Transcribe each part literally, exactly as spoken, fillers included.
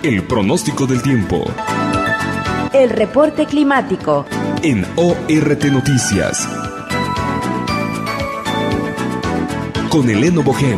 El pronóstico del tiempo. El reporte climático. En O R T Noticias. Con Eleno Bogel.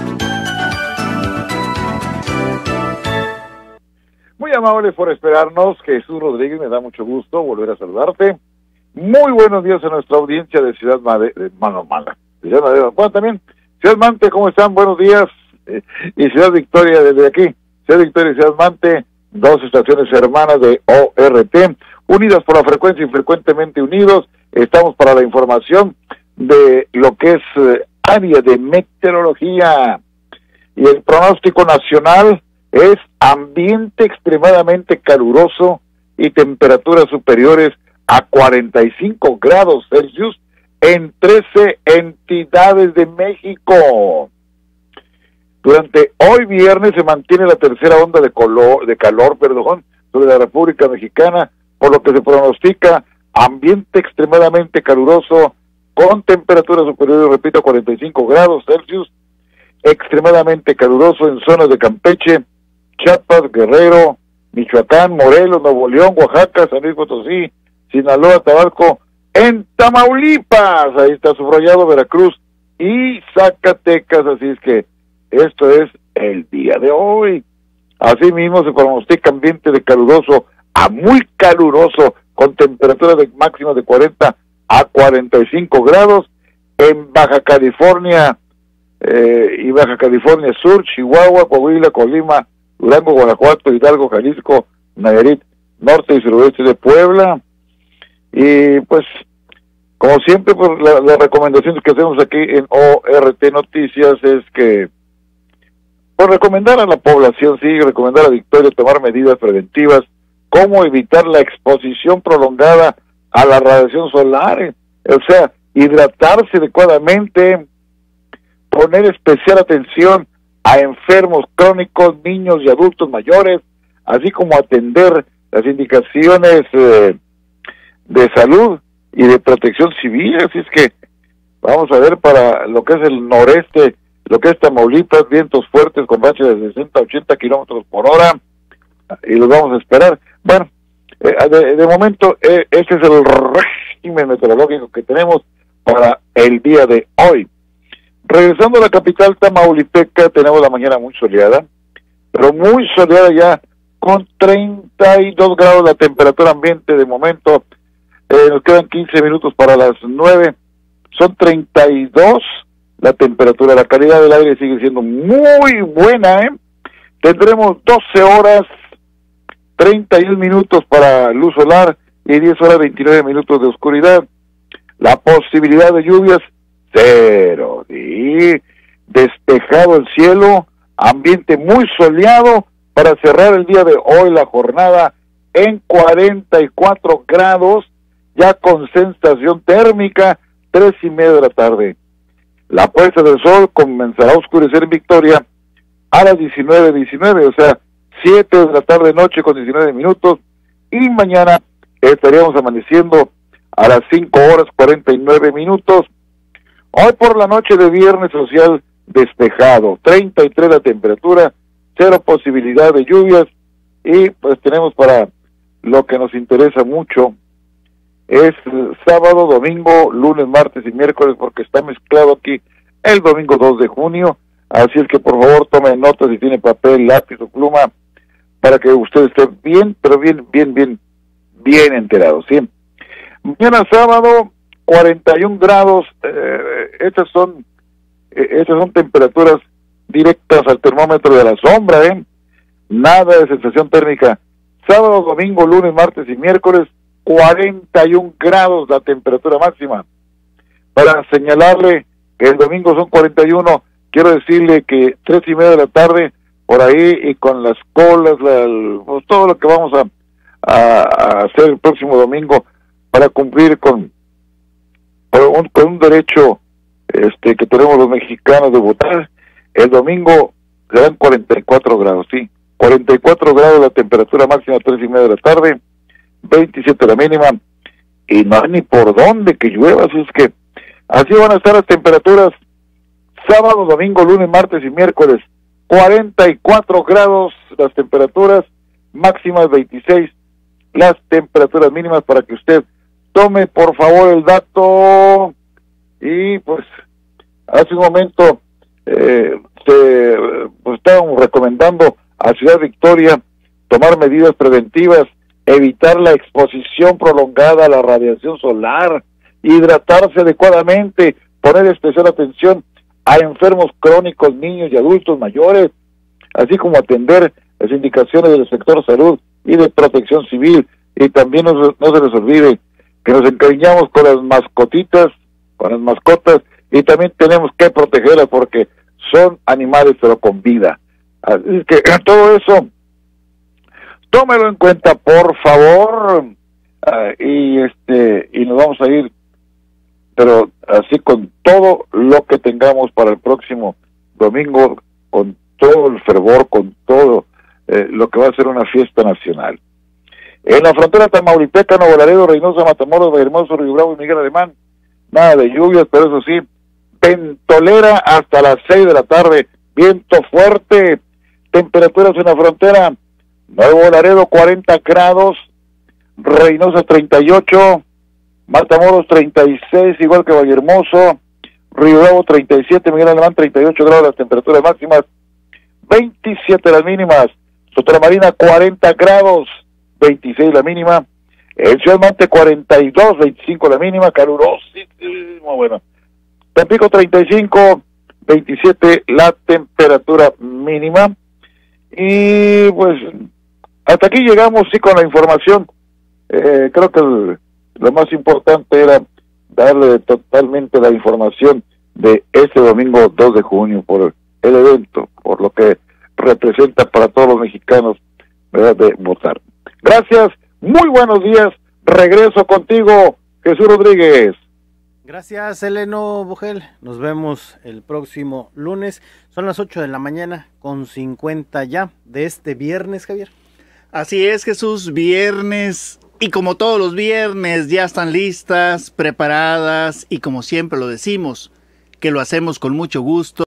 Muy amables por esperarnos. Jesús Rodríguez, me da mucho gusto volver a saludarte. Muy buenos días a nuestra audiencia de Ciudad Madero, de Mano Mala, de Ciudad Madero. Bueno, también, Ciudad Mante, ¿cómo están? Buenos días. Eh, y Ciudad Victoria, desde aquí, Ciudad Victoria y Ciudad Mante, dos estaciones hermanas de O R T, unidas por la frecuencia y frecuentemente unidos. Estamos para la información de lo que es eh, área de meteorología. Y el pronóstico nacional es ambiente extremadamente caluroso y temperaturas superiores a cuarenta y cinco grados Celsius en trece entidades de México. Durante hoy viernes se mantiene la tercera onda de, color, de calor perdón, sobre la República Mexicana, por lo que se pronostica ambiente extremadamente caluroso con temperaturas superiores, repito, a cuarenta y cinco grados Celsius, extremadamente caluroso en zonas de Campeche, Chiapas, Guerrero, Michoacán, Morelos, Nuevo León, Oaxaca, San Luis Potosí, Sinaloa, Tabasco, en Tamaulipas, ahí está subrayado, Veracruz y Zacatecas, así es que esto es el día de hoy. Asimismo se pronostica ambiente de caluroso a muy caluroso, con temperaturas de máxima de cuarenta a cuarenta y cinco grados en Baja California eh, y Baja California Sur, Chihuahua, Coahuila, Colima, Durango, Guanajuato, Hidalgo, Jalisco, Nayarit, norte y suroeste de Puebla. Y pues, como siempre, pues las la recomendaciones que hacemos aquí en O R T Noticias es que, pues recomendar a la población, sí, recomendar a Victoria tomar medidas preventivas, como evitar la exposición prolongada a la radiación solar, o sea, hidratarse adecuadamente, poner especial atención a enfermos crónicos, niños y adultos mayores, así como atender las indicaciones eh, de salud y de protección civil. Así es que vamos a ver para lo que es el noreste, lo que es Tamaulipas, vientos fuertes con rachas de sesenta a ochenta kilómetros por hora, y los vamos a esperar. Bueno, eh, de, de momento eh, este es el régimen meteorológico que tenemos para el día de hoy. Regresando a la capital tamaulipeca, tenemos la mañana muy soleada, pero muy soleada ya, con treinta y dos grados la temperatura ambiente de momento. Eh, nos quedan quince minutos para las nueve, son treinta y dos la temperatura, la calidad del aire sigue siendo muy buena, ¿eh? Tendremos doce horas, treinta y un minutos para luz solar y diez horas, veintinueve minutos de oscuridad. La posibilidad de lluvias, cero, y despejado el cielo, ambiente muy soleado para cerrar el día de hoy la jornada en cuarenta y cuatro grados, ya con sensación térmica, tres y media de la tarde. La puesta del sol comenzará a oscurecer en Victoria a las diecinueve diecinueve, o sea, siete de la tarde noche con diecinueve minutos, y mañana estaríamos amaneciendo a las cinco horas cuarenta y nueve minutos. Hoy por la noche de viernes social despejado, treinta y tres la temperatura, cero posibilidad de lluvias, y pues tenemos para lo que nos interesa mucho, es sábado, domingo, lunes, martes y miércoles, porque está mezclado aquí el domingo dos de junio, así es que por favor tome nota si tiene papel, lápiz o pluma, para que usted esté bien, pero bien, bien, bien, bien enterado, ¿sí? Mañana sábado, cuarenta y un grados, eh, estas son, eh, estas son temperaturas directas al termómetro de la sombra, ¿eh? Nada de sensación térmica. Sábado, domingo, lunes, martes y miércoles, cuarenta y un grados la temperatura máxima. Para señalarle que el domingo son cuarenta y uno, quiero decirle que tres y media de la tarde, por ahí, y con las colas, la, el, pues todo lo que vamos a, a, a hacer el próximo domingo para cumplir con, con, un, con un derecho este que tenemos los mexicanos de votar, el domingo serán cuarenta y cuatro grados, sí, cuarenta y cuatro grados la temperatura máxima, tres y media de la tarde, veintisiete la mínima, y no hay ni por dónde que llueva, así es que así van a estar las temperaturas sábado, domingo, lunes, martes y miércoles. cuarenta y cuatro grados las temperaturas, máximas veintiséis, las temperaturas mínimas, para que usted tome por favor el dato. Y pues hace un momento eh, se, pues, estábamos recomendando a Ciudad Victoria tomar medidas preventivas, evitar la exposición prolongada a la radiación solar, hidratarse adecuadamente, poner especial atención a enfermos crónicos, niños y adultos mayores, así como atender las indicaciones del sector salud y de protección civil. Y también no, no se les olvide que nos encariñamos con las mascotitas, con las mascotas, y también tenemos que protegerlas porque son animales pero con vida. Así que todo eso, tómelo en cuenta por favor, uh, y este y nos vamos a ir, pero así con todo lo que tengamos para el próximo domingo, con todo el fervor, con todo eh, lo que va a ser una fiesta nacional. En la frontera tamaulipeca, Nuevo Laredo, Reynosa, Matamoros, Villahermosa, Río Bravo y Miguel Alemán, nada de lluvias, pero eso sí, ventolera hasta las seis de la tarde, viento fuerte, temperaturas en la frontera, Nuevo Laredo cuarenta grados, Reynosa treinta y ocho, Matamoros treinta y seis, igual que Vallehermoso, Río Bravo treinta y siete, Miguel Alemán treinta y ocho grados las temperaturas máximas, veintisiete las mínimas, Sotera Marina cuarenta grados, veintiséis la mínima, en Ciudad Mante cuarenta y dos, veinticinco la mínima, calurosísimo, bueno, Tampico treinta y cinco, veintisiete la temperatura mínima. Y pues hasta aquí llegamos sí con la información. Eh, creo que el, lo más importante era darle totalmente la información de este domingo dos de junio por el evento, por lo que representa para todos los mexicanos, ¿verdad?, de votar. Gracias, muy buenos días, regreso contigo, Jesús Rodríguez. Gracias, Eleno Bogel. Nos vemos el próximo lunes. Son las ocho de la mañana con cincuenta ya de este viernes, Javier. Así es, Jesús, viernes. Y como todos los viernes, ya están listas, preparadas y como siempre lo decimos, que lo hacemos con mucho gusto.